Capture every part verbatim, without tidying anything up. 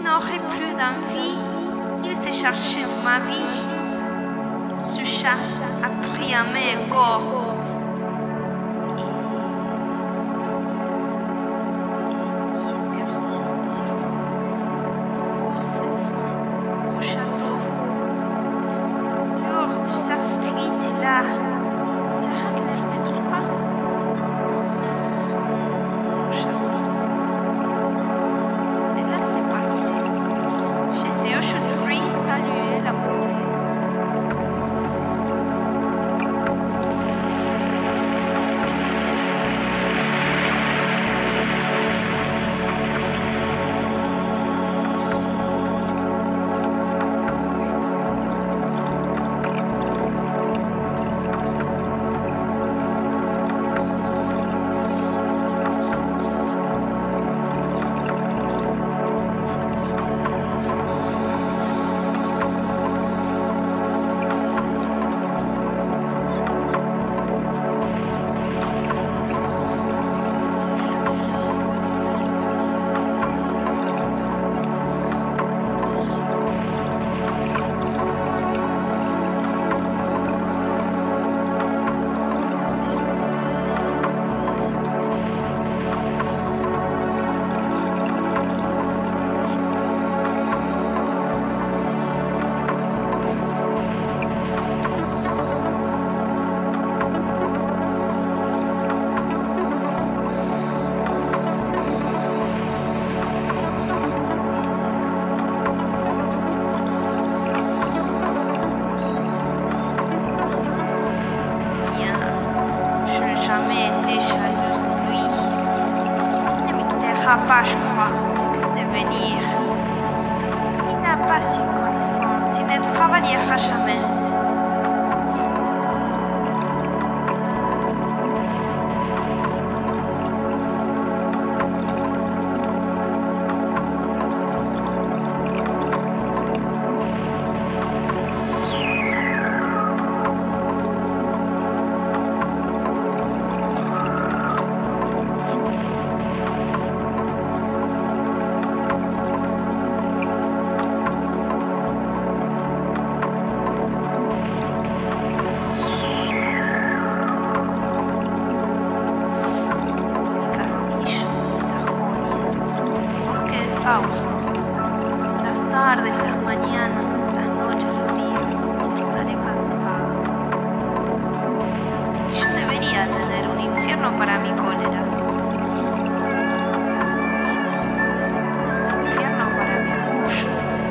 n'aurai plus d'envie. Il s'est cherché ma vie. Ce chat a pris à mes corps. Pas, je crois, de venir. Il n'a pas su connaissance, il ne travaillera jamais. Las tardes, las mañanas, las noches, los días, y estaré cansado. Yo debería tener un infierno para mi cólera, un infierno para mi orgullo,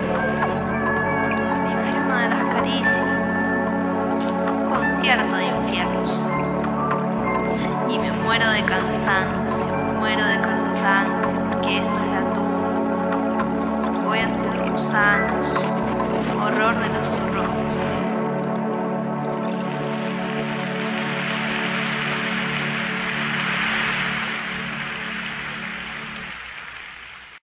el infierno de las caricias, un concierto de infiernos, y me muero de cansancio.